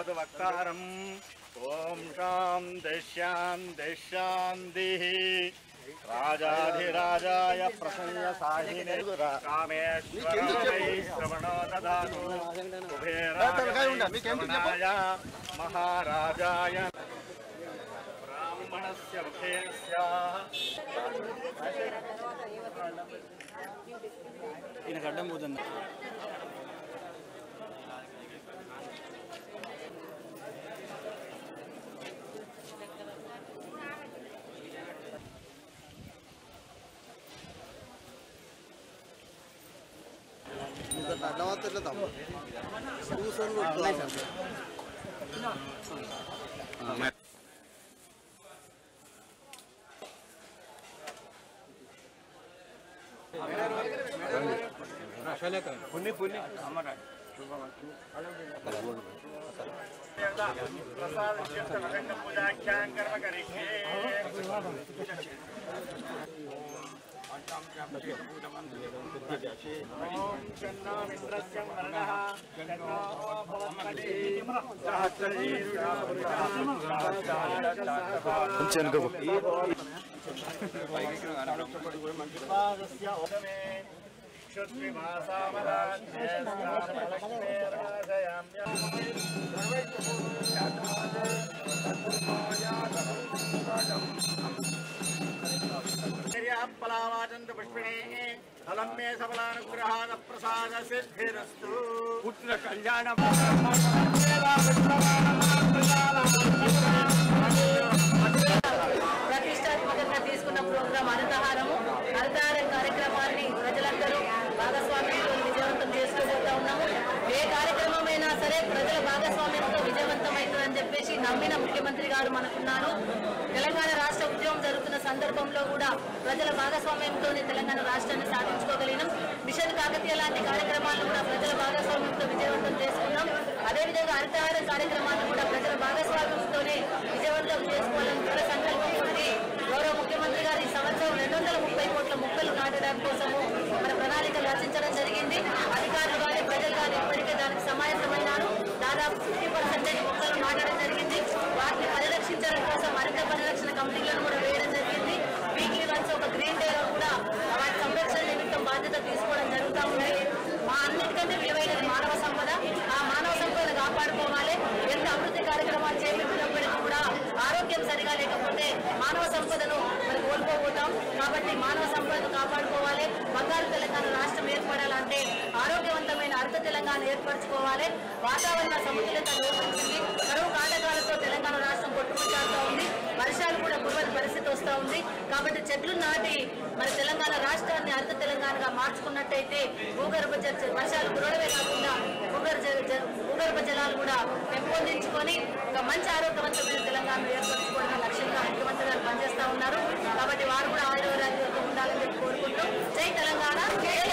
ददातु वक्तारम्। ओम शांति शांति शांतिः। राजाधिराजाय प्रसन्नसाहिने कामेश्वराय श्रवणो ददातु। कुबेराय महाराजाय ब्राह्मणस्य मुखे स्याः। इनके अड्डम పోతుంది। అడ్డమాత్రలో తమ్ముడు కూర్చొని पुण्य पुण्य हमारा प्रसाद पूजाख्यान कर्म करेंगे। फलावाचंद पुष्पिणे फलम में सबलानुग्रहाद प्रसाद सिद्धिरस्तु। पुत्र कल्याण ప్రతిష్టాత్మకంగా తీసుకున్న ప్రోగ్రాం అనంతహారము. అనంతహారం కార్యక్రమాన్ని ప్రజలందరూ భాగస్వామ్యంతో విజయవంతం చేసుకోబోతా ఉన్నాము. ఏ కార్యక్రమమైనా సరే ప్రజల భాగస్వామ్యంతో విజయవంతమవుతుందని చెప్పేసి నమ్మిన ముఖ్యమంత్రి గారు మనకున్నారు. తెలంగాణ రాష్ట్ర ఉద్యమం జరుగుతున్న సందర్భంలో కూడా ప్రజల భాగస్వామ్యంతో తెలంగాణ రాష్ట్రాన్ని సాధించుకోగలిగినాం. మిషన్ కాకతీయ లాంటి కార్యక్రమాలను కూడా ప్రజల భాగస్వామ్యంతో విజయవంతం చేసుకున్నాం. అదేవిధంగా హరితహారం కార్యక్రమాలను కూడా ప్రజల భాగస్వామ్యంతోనే విజయవంతం చేసుకోవాలని దృఢ సంకల్పంతో గౌరవ ముఖ్యమంత్రి గారు ఈ సంవత్సరం 230 కోట్ల మొక్కలు నాటడం కోసము మన ప్రణాళికలు రచించడం జరిగింది. అధికారులు కానీ ప్రజలు కానీ ఇప్పటికే దానికి సమాయత్తమైనారు. దాదాపు 50% మొక్కలు నాటడం జరిగింది. వాటిని పరిరక్షించడం కోసం మరింత పరిరక్షణ కమిటీలను కూడా వేయడం జరిగింది. వీక్లీ వన్స్ ఒక గ్రీన్ డే కూడా వాటి సంరక్షణ నిమిత్తం బాధ్యత తీసుకోవడం జరుగుతూ ఉంది. మా అన్నిటికంటే విలువైనది మానవ సంపద. ఆ మానవ సంపదను కాపాడుకోవాలి. ఎంత అభివృద్ధి కార్యక్రమాలు చేపట్టినప్పటికీ కూడా ఆరోగ్యం సరిగా లేకపోతే మానవ సంపదను మరి కోల్పోతాం. కాబట్టి మానవ సంపదను కాపాడుకోవాలి. బంగారు తెలంగాణ రాష్ట్రం ఏర్పడాలంటే ఆరోగ్యవంతమైన అర్ధ తెలంగాణ ఏర్పరచుకోవాలి. వాతావరణ సమతుల్యత లోపించింది. కరువు కాటకాలతో తెలంగాణ రాష్ట్రం కొట్టుమిట్టాడుతూ ఉంది. వర్షాలు కూడా కురవని పరిస్థితి వస్తూ ఉంది. కాబట్టి చెట్లు నాటి మరి తెలంగాణ రాష్ట్రాన్ని అర్ధ తెలంగాణగా మార్చుకున్నట్టయితే భూగర్భ వర్షాలు కురవడమే కాకుండా భూగర్భ జలాలు కూడా పెంపొందించుకొని ఒక మంచి ఆరోగ్యవంతమైన తెలంగాణను ఏర్పరచుకోవడం లక్ష్యంగా ముఖ్యమంత్రి గారు పనిచేస్తూ ఉన్నారు. కాబట్టి వారు కూడా ఆరోగ్యంగా ఉండాలని కోరుకుంటూ జై తెలంగాణ.